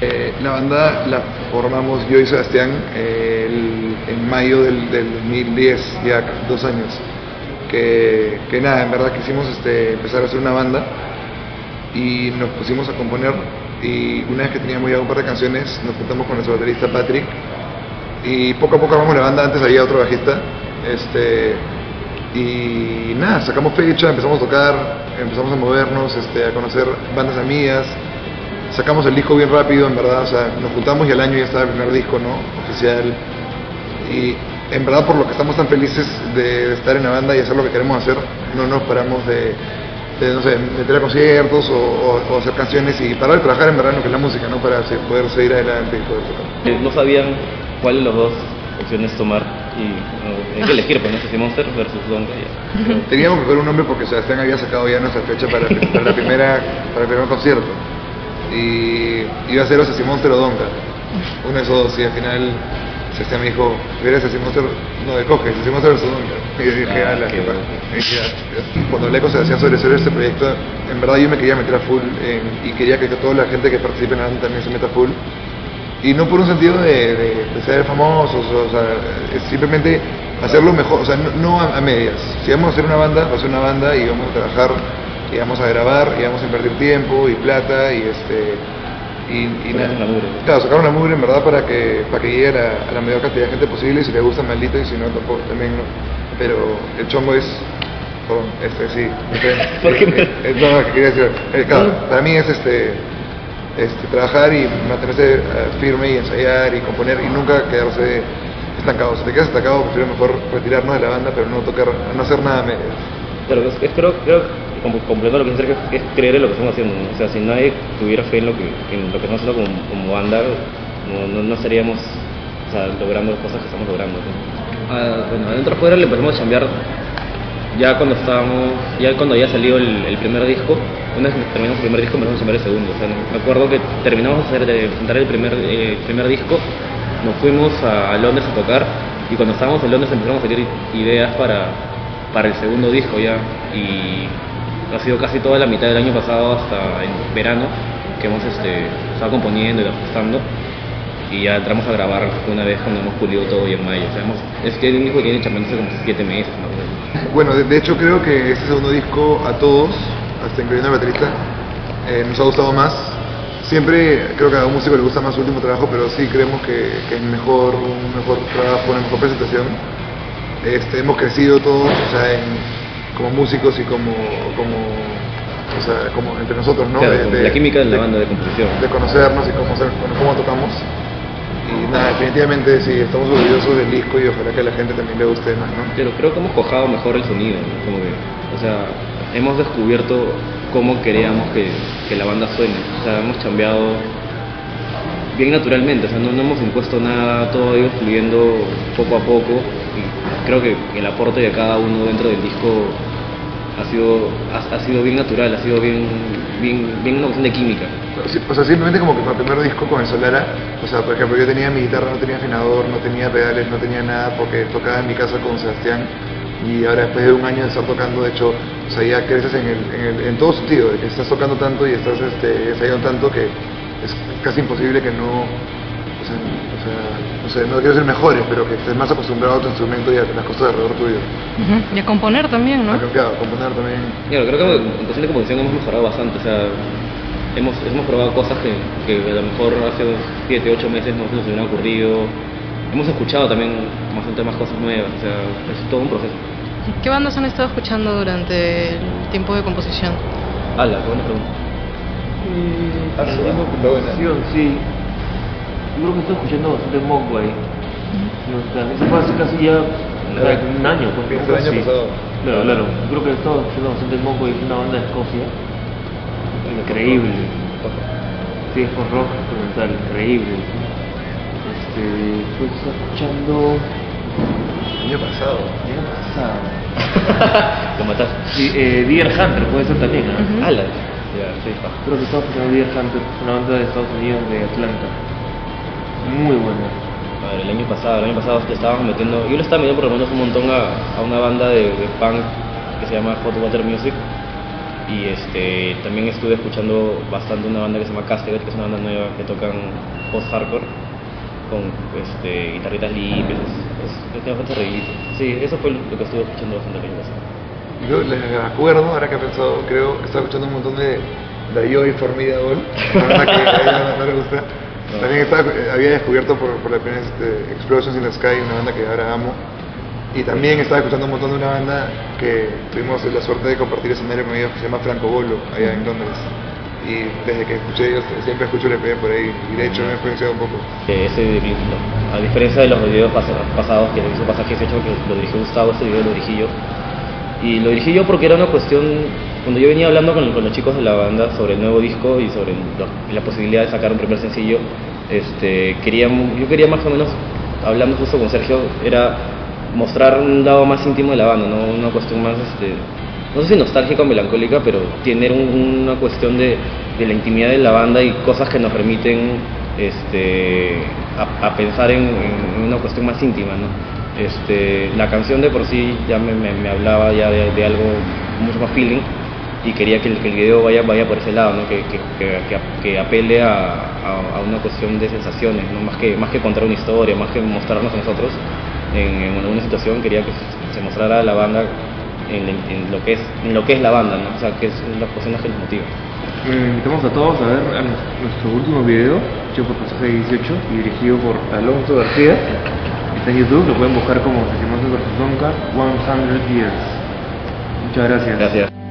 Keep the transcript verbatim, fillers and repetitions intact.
Eh, la banda la formamos yo y Sebastián eh, el, en mayo del, del dos mil diez, ya dos años. Que, que nada, en verdad quisimos este, empezar a hacer una banda y nos pusimos a componer, y una vez que teníamos ya un par de canciones nos juntamos con nuestro baterista Patrick y poco a poco armamos la banda. Antes había otro bajista este, y nada, sacamos fecha, empezamos a tocar, empezamos a movernos, este, a conocer bandas amigas, sacamos el disco bien rápido, en verdad, o sea, nos juntamos y al año ya estaba el primer disco, ¿no? Oficial. Y en verdad, por lo que estamos tan felices de estar en la banda y hacer lo que queremos hacer, no nos paramos de, de no sé, meter a conciertos o, o, o hacer canciones y parar de trabajar en verdad en lo que es la música, ¿no? Para poder seguir adelante y poder tocar. Eh, no sabían cuál de las dos opciones tomar y no, hay que elegir, pues, no sé si Monster versus Donka. Teníamos que ver un nombre porque Sebastián había sacado ya nuestra fecha para, para, la primera, para el primer concierto. Y iba a ser o Sassy Monster o Donka, uno de esos dos, y al final Sebastián me dijo, ¿eres Sassy Monster? No, de coge, Sassy Monster versus Donka. Y yo dije, ah, la jefa. Cuando hablé con Sebastián sobre hacer este proyecto, en verdad yo me quería meter a full en, y quería que toda la gente que participe en la banda también se meta a full. Y no por un sentido de, de, de ser famosos, o sea, es simplemente hacerlo mejor, o sea, no, no a, a medias. Si vamos a hacer una banda, va a ser una banda y vamos a trabajar, y vamos a grabar, y vamos a invertir tiempo y plata, y este y, y nada. Claro, sacar una mugre en verdad para que para que llegue a la, a la mayor cantidad de gente posible, y si le gusta maldito, y si no tampoco, también no. Pero el chongo es, perdón, este sí, este, ¿por qué? Es, es, no, no, que quería decir, eh, claro, para mí es este Este, trabajar y mantenerse uh, firme y ensayar y componer y nunca quedarse estancado. Si te quedas estancado, prefiero mejor retirarnos de la banda, pero no tocar, no hacer nada a medias. Claro, es, es, creo, creo que completo lo que es, es creer en lo que estamos haciendo, ¿no? O sea, si nadie tuviera fe en lo que, en lo que estamos haciendo como, como banda, no, no, no estaríamos, o sea, logrando las cosas que estamos logrando, ¿no? Ah, bueno, adentro afuera le empezamos a cambiar ya cuando estábamos, ya cuando había salido el, el primer disco. Una vez que terminamos el primer disco empezamos a cambiar el segundo. O sea, me acuerdo que terminamos de, hacer, de presentar el primer, eh, primer disco, nos fuimos a, a Londres a tocar, y cuando estábamos en Londres empezamos a salir ideas para, para el segundo disco ya, y ha sido casi toda la mitad del año pasado hasta en verano que hemos este, estado componiendo y ajustando, y ya entramos a grabar una vez cuando hemos pulido todo y en mayo. O sea, hemos, es que el único que tiene chamándose como siete meses, ¿no? Bueno, de, de hecho creo que este segundo disco a todos, hasta incluyendo al baterista, eh, nos ha gustado más. Siempre creo que a un músico le gusta más su último trabajo, pero sí creemos que, que es mejor, un mejor trabajo, una mejor presentación. Este, hemos crecido todos, o sea, en, como músicos y como, como, o sea, como entre nosotros, ¿no? Claro, de, de, la química de la de, banda de composición. De conocernos y cómo, cómo tocamos. Y nada, definitivamente sí, estamos orgullosos del disco y ojalá que a la gente también le guste más, ¿no? Pero creo que hemos cojado mejor el sonido, ¿no? Como que, o sea, hemos descubierto cómo queríamos que, que la banda suene. O sea, hemos cambiado bien naturalmente, o sea, no, no hemos impuesto nada, todo ha ido fluyendo poco a poco, y creo que el aporte de cada uno dentro del disco ha sido ha, ha sido bien natural, ha sido bien bien bien una cuestión de química. Sí, o sea, simplemente como que con el primer disco, con el Solara, o sea, por ejemplo, yo tenía mi guitarra, no tenía afinador, no tenía pedales, no tenía nada, porque tocaba en mi casa con Sebastián, y ahora después de un año de estar tocando, de hecho, o sea, ya creces en, el, en, el, en todo sentido, de que estás tocando tanto y estás este, ensayando tanto que es casi imposible que no, o sea, o sea, no sé, no quiero ser mejores, pero que estés más acostumbrado a tu instrumento y a las cosas alrededor tuyo. Uh-huh. Y a componer también, ¿no? A, claro, a componer también. Claro, creo que en cuestión de composición hemos mejorado bastante, o sea, hemos, hemos probado cosas que, que a lo mejor hace siete, ocho meses no se nos hubieran ocurrido. Hemos escuchado también bastante más cosas nuevas, o sea, es todo un proceso. ¿Qué bandas han estado escuchando durante el tiempo de composición? Ala, qué buena pregunta. Eh, Ah, sí, la composición, sí. Yo creo que estoy escuchando bastante Mogwai. Uh-huh. O sea, eso fue hace casi ya o sea, un año. Pues, el año sí. pasado. Claro, claro. Yo creo que he estado escuchando bastante Mogwai, es una banda de Escocia. Increíble. Sí, es con rock instrumental, increíble. Este, estoy escuchando... El año pasado. El año pasado. Lo mataste. Sí, eh, Deer Hunter puede ser también, ¿eh? Uh-huh. Ala, ya, sí, pa. Creo que estaba escuchando Deer Hunter, una banda de Estados Unidos, de Atlanta. Muy buena. A ver, el año pasado, el año pasado le estábamos metiendo, yo le estaba metiendo por lo menos un montón a, a una banda de, de punk que se llama Hot Water Music, Y este, también estuve escuchando bastante una banda que se llama Castigat, que es una banda nueva que tocan post-hardcore con este, guitarritas limpias, es, es, es bastante reguito. Sí, eso fue lo que estuve escuchando bastante el año pasado. Yo les acuerdo, ahora que he pensado, creo que estaba escuchando un montón de Dayoy Formidable, una banda que a ella no, no le gusta. No. También estaba, había descubierto por, por la primera vez este, Explosions in the Sky, una banda que ahora amo. Y también estaba escuchando un montón de una banda que tuvimos la suerte de compartir escenario con ellos, que se llama Franco Bolo, allá en Londres. Y desde que escuché ellos, siempre escucho el E P por ahí, y de hecho me he influenciado un poco. Eh, ese videoclip, no. A diferencia de los videos pas pasados que hizo Pasajes Hechos, que lo dirigió Gustavo, este video lo dirigí yo. Y lo dirigí yo porque era una cuestión, cuando yo venía hablando con, con los chicos de la banda sobre el nuevo disco y sobre lo, la posibilidad de sacar un primer sencillo, este, quería, yo quería más o menos, hablando justo con Sergio, era mostrar un lado más íntimo de la banda, ¿no? Una cuestión más, este, no sé si nostálgica o melancólica, pero tener un, una cuestión de, de la intimidad de la banda y cosas que nos permiten este, a, a pensar en, en una cuestión más íntima, ¿no? Este, la canción de por sí ya me, me, me hablaba ya de, de algo mucho más feeling y quería que el, que el video vaya, vaya por ese lado, ¿no? que, que, que, que, que apele a, a, a una cuestión de sensaciones, ¿no? más, que, más que contar una historia, más que mostrarnos a nosotros en, en una situación, quería que se mostrara a la banda en, en, lo que es, en lo que es la banda, ¿no? O sea, que es las cuestiones que nos motivan. Eh, invitamos a todos a ver a nuestro último video, hecho por Pasaje dieciocho y dirigido por Alonso García. Está en YouTube, lo pueden buscar como Sentimientos versus Donka, cien Years. Muchas gracias. Gracias.